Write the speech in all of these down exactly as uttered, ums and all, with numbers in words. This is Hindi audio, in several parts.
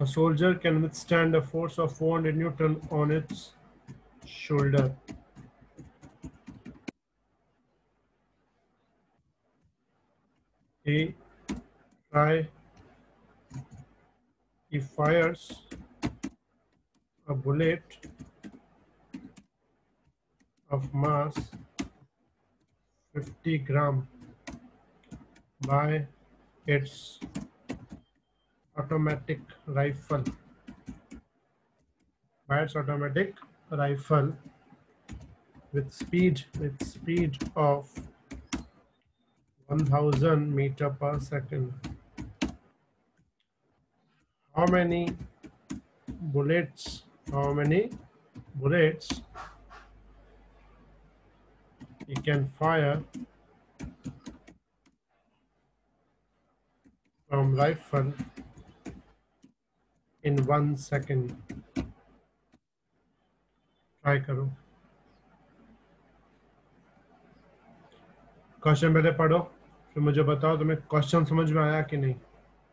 A soldier can withstand a force of four hundred newton on its shoulder. He try he fires a bullet of mass fifty gram by its automatic rifle by its automatic rifle with speed with speed of one thousand meter per second. How many bullets? How many bullets he can fire from rifle in one second? Try करो. क्वेश्चन पहले पढ़ो, फिर मुझे बताओ तुम्हें क्वेश्चन समझ में आया कि नहीं.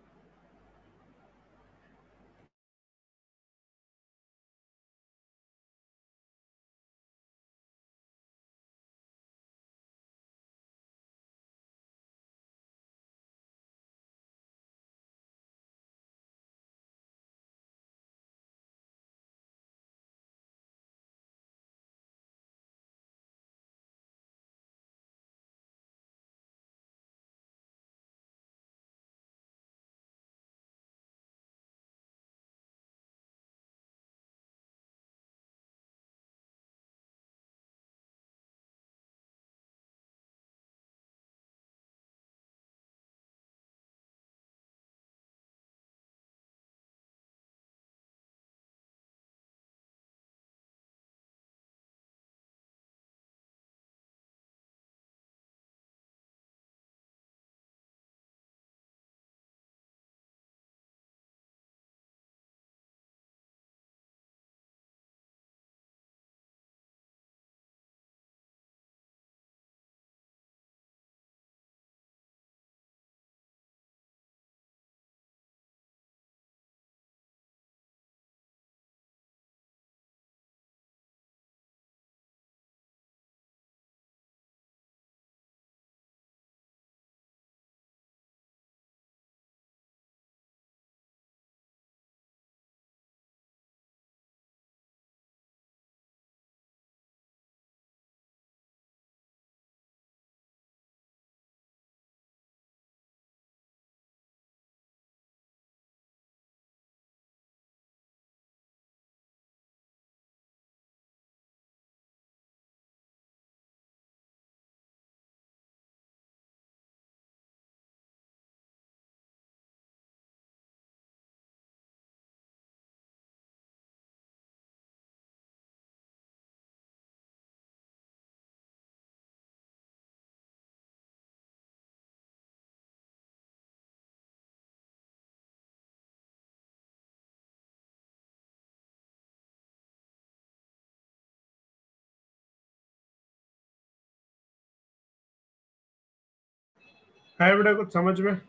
है बेटा कुछ समझ में?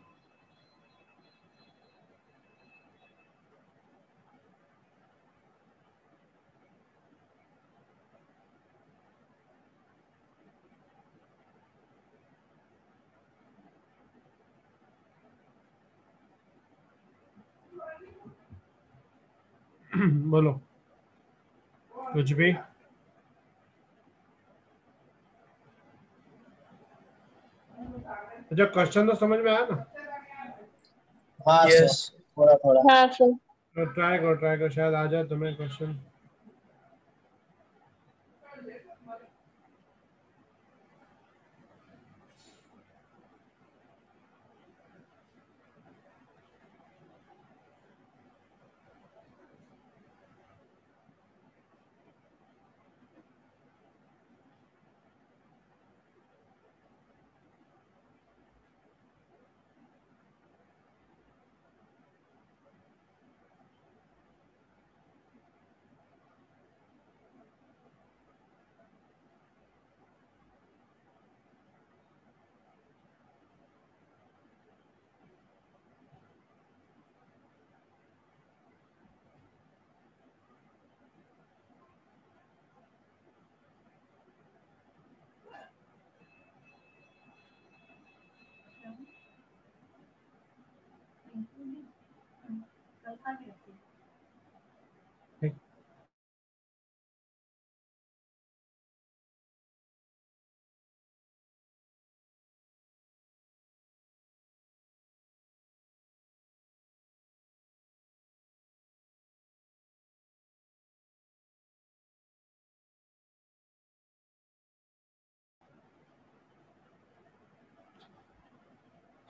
बोलो कुछ भी. अच्छा क्वेश्चन तो समझ में आया ना? हाँ Yes. सर, थोड़ा थोड़ा. हाँ सर. तो ट्राई करो ट्राई करो शायद आ जाए तुम्हें क्वेश्चन.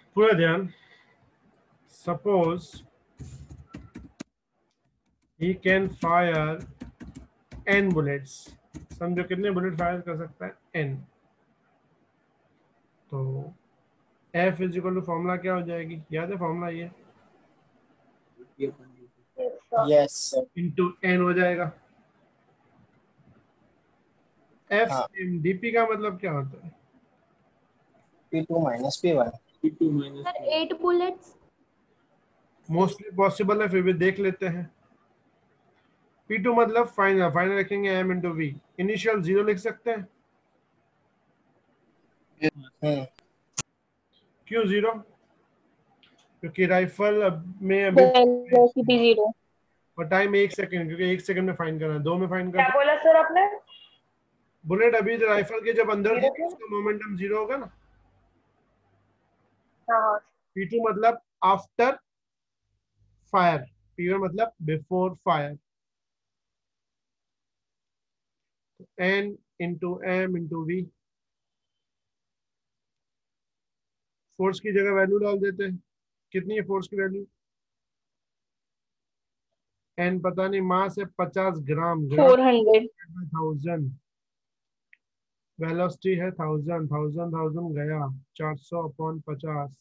पूरा ध्यान. Suppose he can fire n bullets. समझो कितने बुलेट फायर कर सकता है? n. तो F is equal to formula क्या हो जाएगी? याद है फॉर्मूला ये? Yes sir. इंटू n हो जाएगा. F हाँ. M D P का मतलब क्या होता है? P two minus P one. Sir eight bullets. Mostly possible है, फिर भी देख लेते हैं. P टू मतलब फाइनल. फाइनल रखेंगे M into V. Initial zero लिख सकते हैं. हम्म. क्यों जीरो? क्योंकि राइफल में अभी वेलोसिटी जीरो. और टाइम एक सेकंड, क्योंकि एक सेकंड में फाइन करना है, दो में फाइन क्या करना. बोला सर आपने? बुलेट अभी जो राइफल के जब अंदर थी जीरो तो उसका मोमेंटम जीरो होगा ना. हाँ. P टू मतलब आफ्टर फायर. P वन मतलब before fire. N into M into V. Force की जगह वैल्यू डाल देते हैं. कितनी है फोर्स की वैल्यू? N पता नहीं, मास है पचास gram. Four hundred. Thousand. Velocity है थाउजेंड. थाउजेंड थाउजेंड गया. चार सौ अपॉन पचास.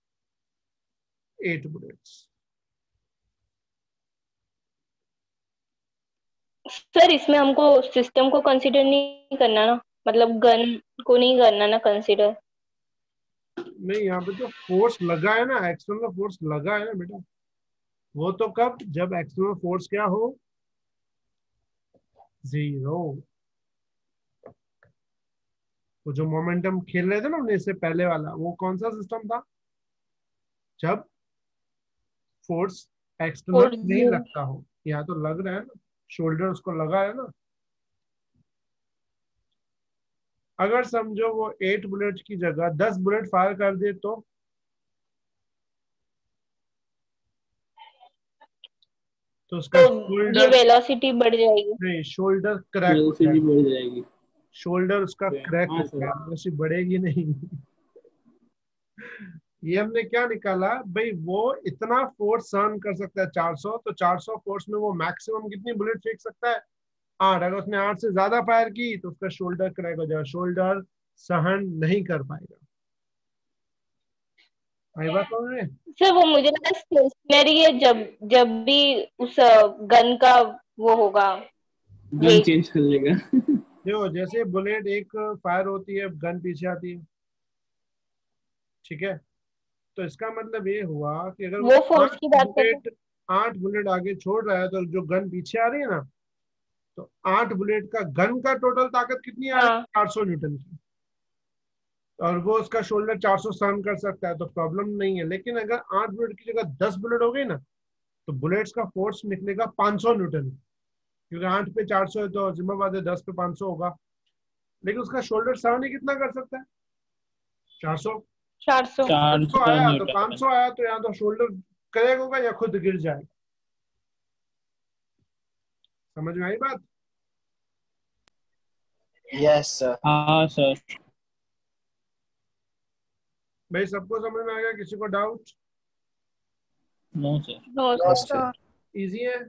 Eight bullets. सर इसमें हमको सिस्टम को कंसीडर नहीं करना ना, मतलब गन को नहीं करना ना कंसीडर. नहीं, यहाँ पे तो फोर्स लगा है ना, एक्सटर्नल फोर्स लगा है ना बेटा. वो तो कब? जब एक्सटर्नल फोर्स क्या हो? जीरो. वो जो मोमेंटम खेल रहे थे ना हमने इससे पहले वाला, वो कौन सा सिस्टम था? जब फोर्स एक्सटर्नल फोर नहीं जीरो. लगता हो. यहाँ तो लग रहा है ना, शोल्डर उसको लगा है ना. अगर समझो वो एट बुलेट की जगह दस बुलेट फायर कर दे तो तो उसका तो ये शोल्डर वेलोसिटी बढ़ जाएगी. नहीं, शोल्डर क्रैक हो जाएगा. बढ़ जाएगी. शोल्डर उसका क्रैक हाँ हो सर. गया, वैसे बढ़ेगी नहीं. ये हमने क्या निकाला भाई? वो इतना फोर्स सहन कर सकता है चार सौ, तो चार सौ फोर्स में वो मैक्सिमम कितनी बुलेट फेंक सकता है? आठ. अगर उसने आठ से ज्यादा फायर की तो उसका शोल्डर क्रैक हो जाएगा. शोल्डर सहन नहीं कर पाएगा. आई बात समझ में? सर वो मुझे लगा स्टेशनरी है, जब जब भी उस गन का वो होगा गन ये. चेंज कर लेगा. देखो, जैसे बुलेट एक फायर होती है, गन पीछे आती है, ठीक है? तो इसका मतलब ये हुआ कि अगर वो फोर्स आठ की बात कर रहे हैं. बुलेट आठ बुलेट आगे छोड़ रहा है, तो जो गन पीछे आ रही है ना, तो आठ बुलेट का गन का टोटल ताकत कितनी आ रही है? हाँ. चार सौ न्यूटन की. और वो उसका शोल्डर चार सौ सहन कर सकता है, तो प्रॉब्लम नहीं है. लेकिन अगर आठ बुलेट की जगह दस बुलेट हो गई ना, तो बुलेट्स का फोर्स निकलेगा पाँच सौ न्यूटन. क्योंकि आठ पे चार सौ है तो जिम्मेवार है दस पे पाँच सौ होगा. लेकिन उसका शोल्डर सहन ही कितना कर सकता है? चार सौ. चार सौ. चार तो सौ आया तो न्यूटन. पाँच सौ आया, तो यहाँ तो शोल्डर क्रैक होगा या खुद गिर जाएगा. समझ में आई बात? Yes sir. हाँ सर. भाई सबको समझ में आ गया? किसी को doubt? No sir. No no sir. Sir. Easy है.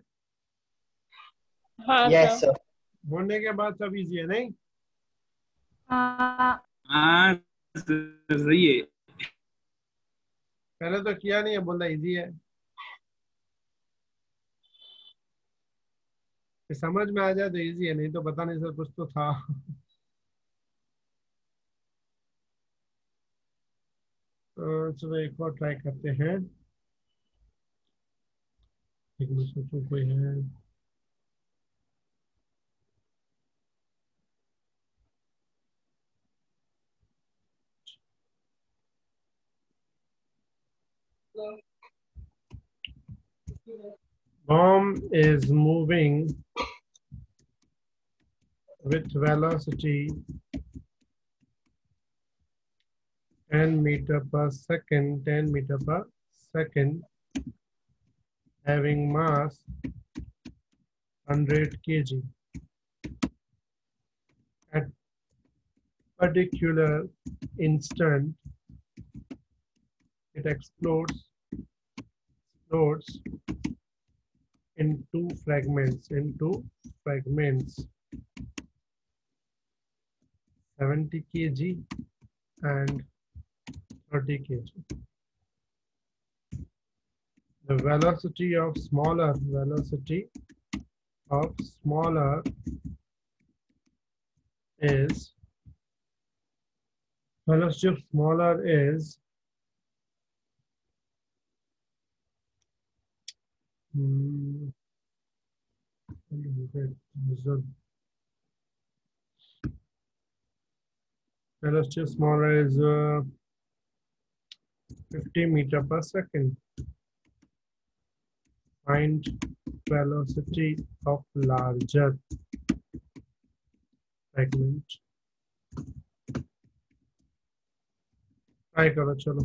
हाँ यस सर. सर. होने के बाद सब इजी है नहीं? हाँ. हाँ सही है. पहले तो किया नहीं है, बोला इजी है. कि समझ में आ जाए तो इजी है, नहीं तो पता नहीं सर कुछ तो था. अ, चलो एक और ट्राई करते हैं. एक मिनट सोचो कोई है. Bomb is moving with velocity ten meter per second, ten meter per second, having mass one hundred kilograms. At particular instant, it explodes explodes into fragments into fragments seventy kilograms and thirty kilograms. The velocity of smaller velocity of smaller is velocity of smaller is hmm, velocity of smaller is uh, fifty meter per second. Find velocity of larger fragment. Try करो चलो.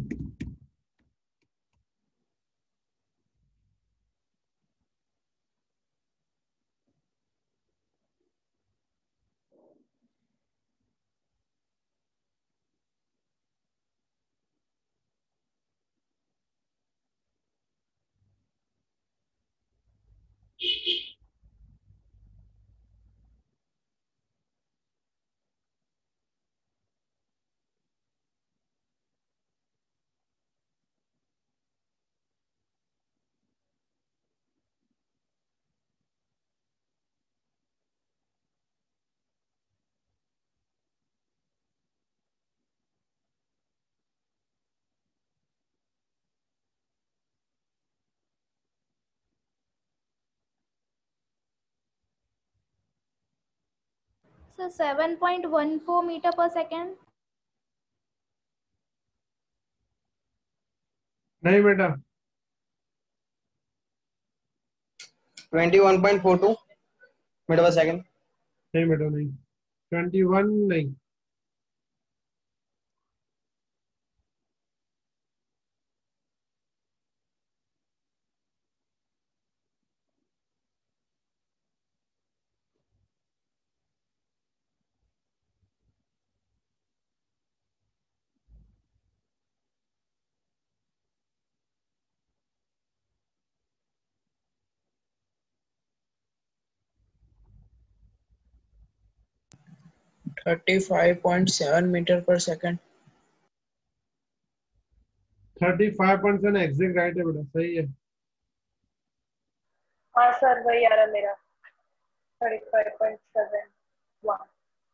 So seven point one four meter per second. नहीं बेटा. twenty-one point four two meter per second. नहीं बेटा नहीं. twenty-one नहीं. thirty-five point seven meter per second. thirty-five point seven exact right है बेटा. सही है. हाँ सर वही आ रहा मेरा thirty-five point seven one.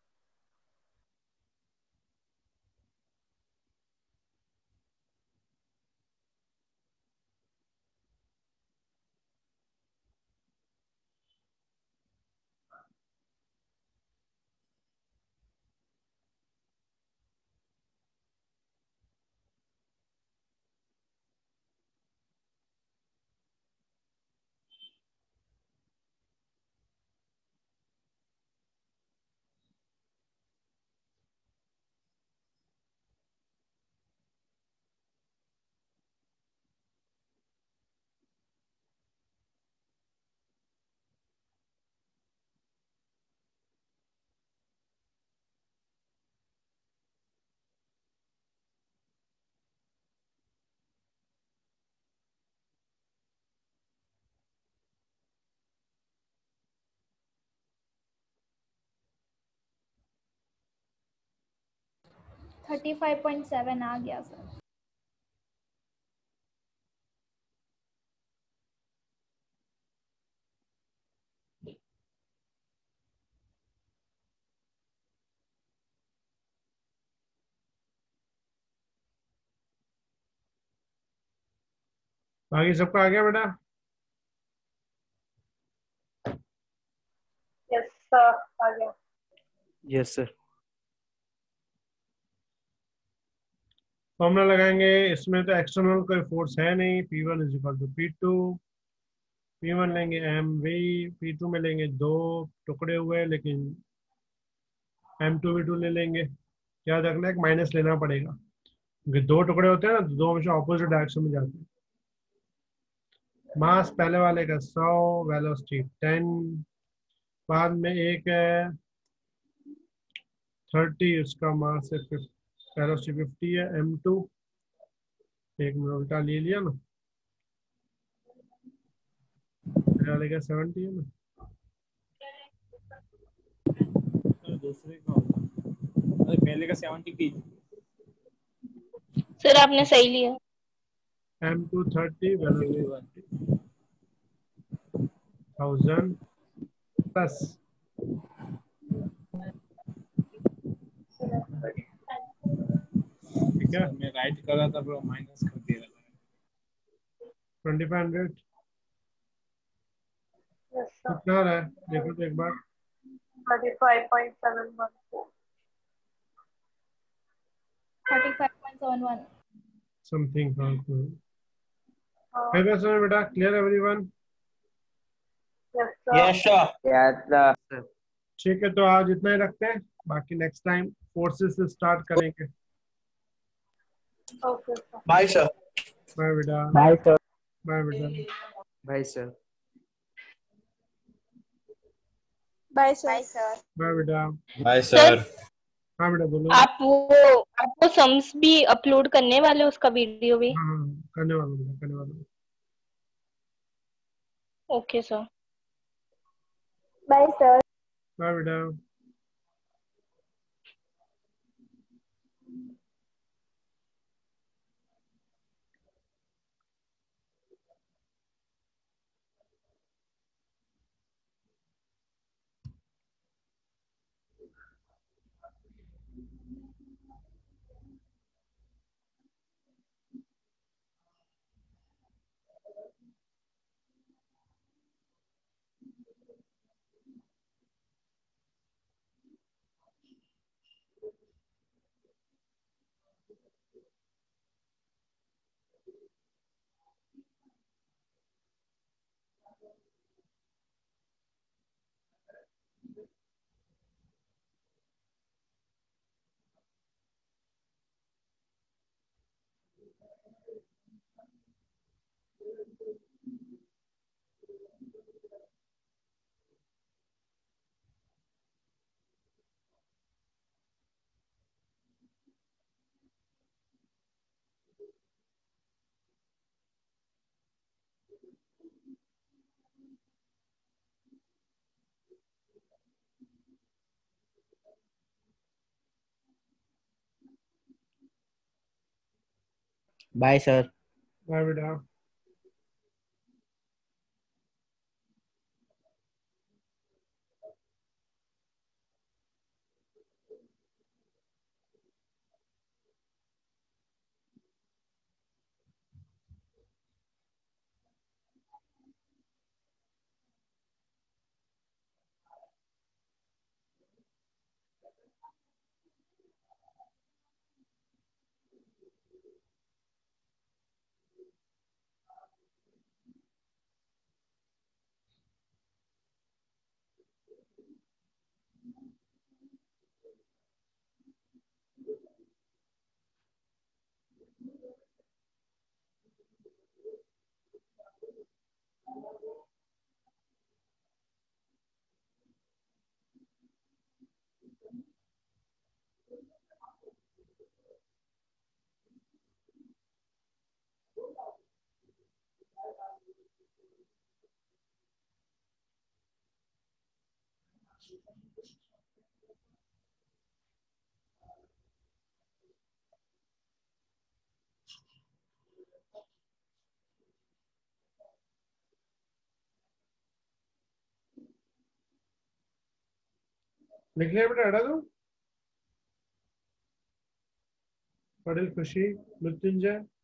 thirty-five point seven आ गया सर. बाकी सबका आ गया बेटा. यस सर आ गया. Yes sir. फॉर्मूला लगाएंगे. इसमें तो एक्सटर्नल कोई फोर्स है नहीं. P one is equal to P two. P one लेंगे M V. P two में लेंगे दो टुकड़े हुए लेकिन M two V two ले लेंगे. याद रखना एक माइनस लेना पड़ेगा क्योंकि दो टुकड़े होते हैं ना तो दो हमेशा ऑपोजिट डायरेक्शन में जाते हैं. मास पहले वाले का सौ, वेलोसिटी टेन, बाद में एक है थर्टी, उसका मास है वेलोसिटी फिफ्टी है. एम टू एक में उल्टा ले लिया ना, मेरे वाले का सेवेंटी है ना। सर दूसरे का होगा, अरे पहले का सेवेंटी की। सर आपने सही लिया। M two thirty thousand plus ठीक है मैं राइट कर रहा था पर माइनस कर दिया था। ट्वेंटी फाइव हंड्रेड कितना रहा है देखो तो एक बार। thirty-five point seven one four. thirty-five point seven one. Something है बस बेटा। Clear everyone? Yes, sir. Yes, sir. Yes, ठीक है, तो आज इतना ही रखते हैं, बाकी नेक्स्ट टाइम फोर्सेस से स्टार्ट करेंगे। Okay, sir. Bye, sir. Bye बेटा, bye sir. बाय बेटा, Bye sir. Bye, sir. Bye, sir. Bye बेटा। Bye, sir. हाँ बेटा बोलो। आप वो आपको सम्स भी अपलोड करने वाले हो, उसका वीडियो भी? हाँ हाँ करने वाला हूँ, करने वाला हूँ। Okay sir. Bye, sir. Bye बेटा। Bye sir. बाय बेटा। लिख लिया बेटा, हटा दो। पटेल खुशी, मृत्युंजय,